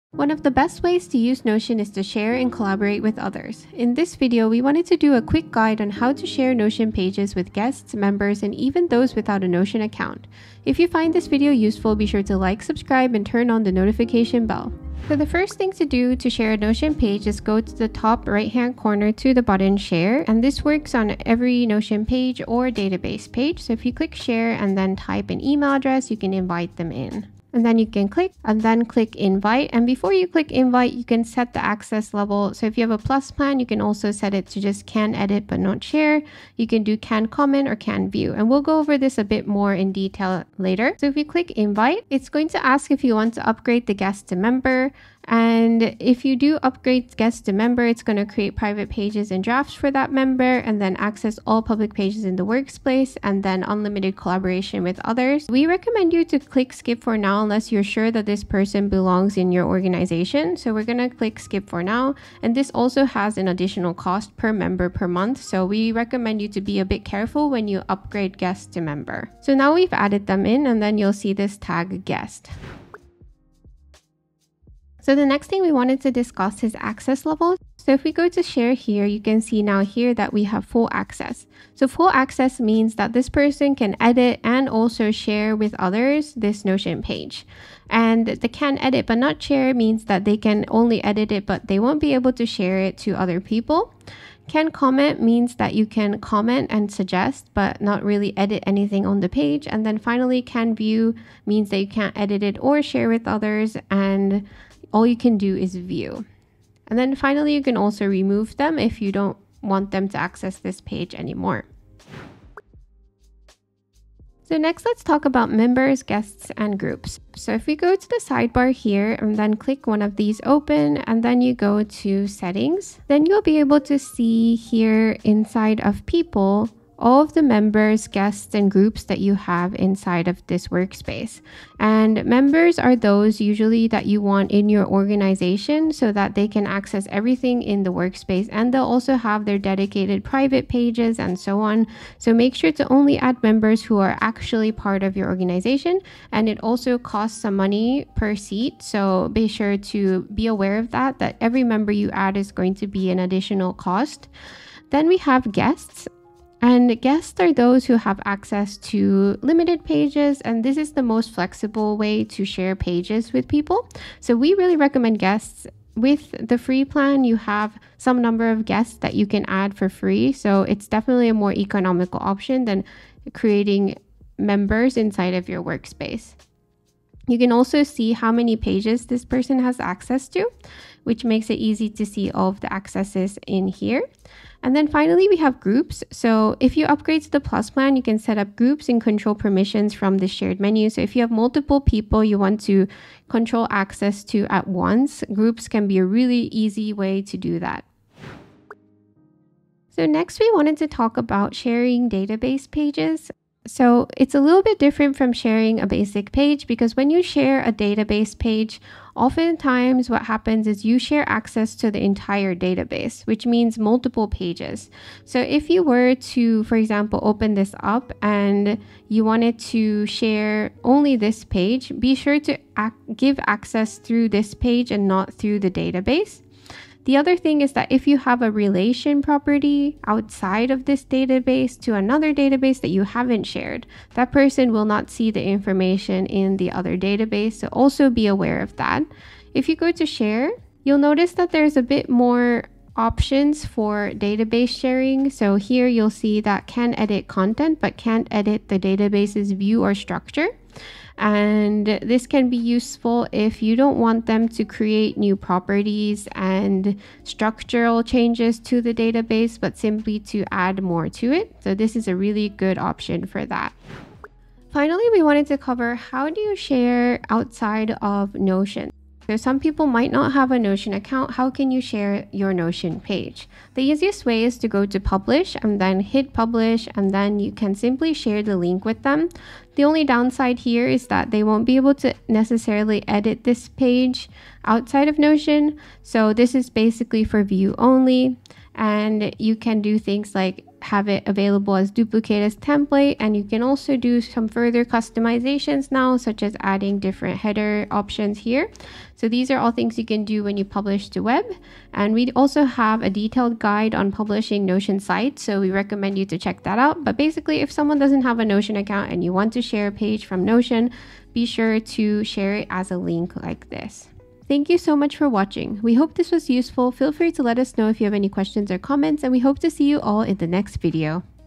One of the best ways to use Notion is to share and collaborate with others. In this video, we wanted to do a quick guide on how to share Notion pages with guests, members, and even those without a Notion account. If you find this video useful, be sure to like, subscribe, and turn on the notification bell. So the first thing to do to share a Notion page is go to the top right-hand corner to the button Share, and this works on every Notion page or database page. So if you click Share and then type an email address, you can invite them in. And then you can click and then click invite. And before you click invite, you can set the access level. So if you have a plus plan, you can also set it to just can edit but not share. You can do can comment or can view. And we'll go over this a bit more in detail later. So if you click invite, it's going to ask if you want to upgrade the guest to member. And if you do upgrade guest to member, it's going to create private pages and drafts for that member, and then access all public pages in the workspace, and then unlimited collaboration with others. We recommend you to click skip for now unless you're sure that this person belongs in your organization. So we're going to click skip for now. And this also has an additional cost per member per month. So we recommend you to be a bit careful when you upgrade guest to member. So now we've added them in, and then you'll see this tag guest. So the next thing we wanted to discuss is access levels. So if we go to share here, you can see now here that we have full access. So full access means that this person can edit and also share with others this Notion page. And the can edit but not share means that they can only edit it, but they won't be able to share it to other people. Can comment means that you can comment and suggest, but not really edit anything on the page. And then finally, can view means that you can't edit it or share with others, and all you can do is view. And then finally, you can also remove them if you don't want them to access this page anymore. So next, let's talk about members, guests, and groups. So if we go to the sidebar here and then click one of these open, and then you go to settings, then you'll be able to see here inside of people all of the members, guests, and groups that you have inside of this workspace. And members are those usually that you want in your organization so that they can access everything in the workspace, and they'll also have their dedicated private pages and so on. So make sure to only add members who are actually part of your organization, and it also costs some money per seat. So be sure to be aware of that every member you add is going to be an additional cost. Then we have guests. And guests are those who have access to limited pages, and this is the most flexible way to share pages with people. So we really recommend guests. With the free plan, you have some number of guests that you can add for free. So it's definitely a more economical option than creating members inside of your workspace. You can also see how many pages this person has access to, which makes it easy to see all of the accesses in here. And then finally, we have groups. So if you upgrade to the Plus plan, you can set up groups and control permissions from the shared menu. So if you have multiple people you want to control access to at once, groups can be a really easy way to do that. So next, we wanted to talk about sharing database pages. So it's a little bit different from sharing a basic page, because when you share a database page, oftentimes what happens is you share access to the entire database, which means multiple pages. So if you were to, for example, open this up and you wanted to share only this page, be sure to give access through this page and not through the database. The other thing is that if you have a relation property outside of this database to another database that you haven't shared, that person will not see the information in the other database. So also be aware of that. If you go to share, you'll notice that there's a bit more options for database sharing. So here you'll see that can edit content, but can't edit the database's view or structure. And this can be useful if you don't want them to create new properties and structural changes to the database, but simply to add more to it. So this is a really good option for that. Finally, we wanted to cover how do you share outside of Notion. So some people might not have a Notion account. How can you share your Notion page? The easiest way is to go to publish and then hit publish, and then you can simply share the link with them. The only downside here is that they won't be able to necessarily edit this page outside of Notion. So this is basically for view only, and you can do things like have it available as duplicate as template, and you can also do some further customizations now, such as adding different header options here. So these are all things you can do when you publish to web. And we also have a detailed guide on publishing Notion sites, so we recommend you to check that out. But basically, if someone doesn't have a Notion account and you want to share a page from Notion, be sure to share it as a link like this. Thank you so much for watching. We hope this was useful. Feel free to let us know if you have any questions or comments, and we hope to see you all in the next video.